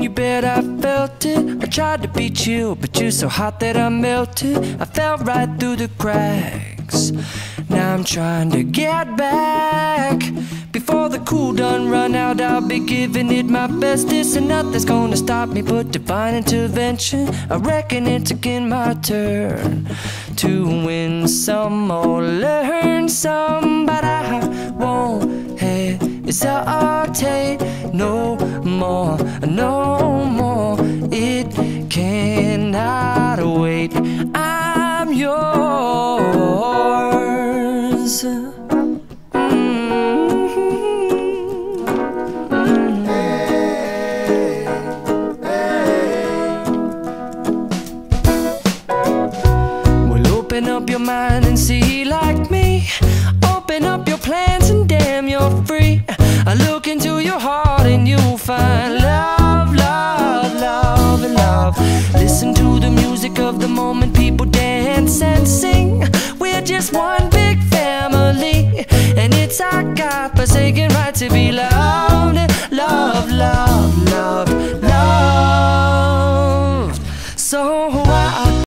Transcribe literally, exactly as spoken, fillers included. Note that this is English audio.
you bet I felt it. I tried to beat you, but you're so hot that I melted. I fell right through the cracks. Now I'm trying to get back. Before the cool done run out, I'll be giving it my bestest, and nothing's gonna stop me but divine intervention. I reckon it's again my turn to win some or learn some, but I won't hesitate no more, no more. It cannot wait. I'm yours. Open up your mind and see like me. Open up your plans and damn, you're free. I look into your heart and you'll find love, love, love, and love. Listen to the music of the moment, people dance and sing. We're just one big family, and it's our God-forsaken right to be loved.